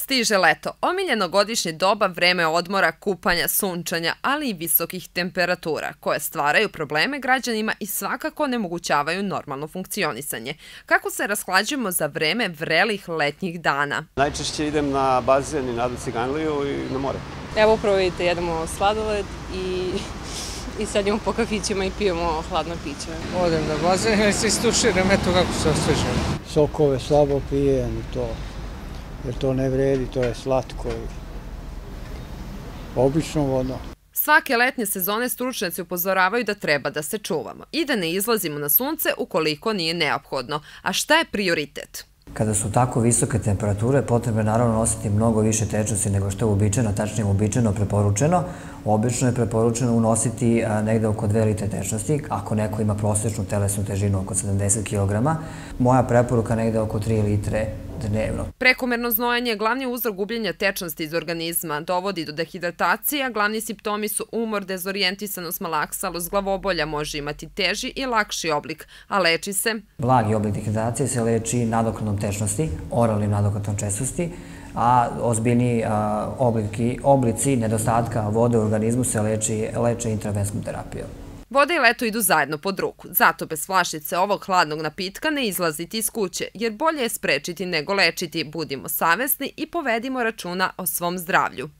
Stiže leto, omiljeno godišnje doba, vreme odmora, kupanja, sunčanja, ali i visokih temperatura, koje stvaraju probleme građanima i svakako onemogućavaju normalno funkcionisanje. Kako se rashlađujemo za vreme vrelih letnjih dana? Najčešće idem na bazen i na Ciganliju i na more. Evo upravo vidite, jedemo sladoled i sad idemo po kafićima i pijemo hladno piće. Odem na bazen i se istuširam, eto kako se osvežem. Sokove slabo pijem i to, jer to ne vredi, to je slatko i obično vodno. Svake letnje sezone stručnjaci upozoravaju da treba da se čuvamo i da ne izlazimo na sunce ukoliko nije neophodno. A šta je prioritet? Kada su tako visoke temperature, potrebno je naravno nositi mnogo više tečnosti nego što je uobičajeno, tačnije uobičajeno preporučeno. Obično je preporučeno unositi negde oko 2 litre tečnosti, ako neko ima prosječnu telesnu težinu oko 70 kg. Moja preporuka negde oko 3 litre dnevno. Prekomerno znojanje je glavni uzrok gubljenja tečnosti iz organizma, dovodi do dehidratacije, a glavni simptomi su umor, dezorijentisanost, malaksalost, glavobolja može imati teži i lakši oblik, a leči se. Blagi oblik dehidratacije se leči nadoknadom tečnosti, oralnim nadoknadom tečnosti, a ozbiljniji oblici nedostatka vode u organizmu se leče intravenskom terapijom. Voda i leto idu zajedno pod ruku, zato bez flašice ovog hladnog napitka ne izlaziti iz kuće, jer bolje je sprečiti nego lečiti. Budimo savesni i povedimo računa o svom zdravlju.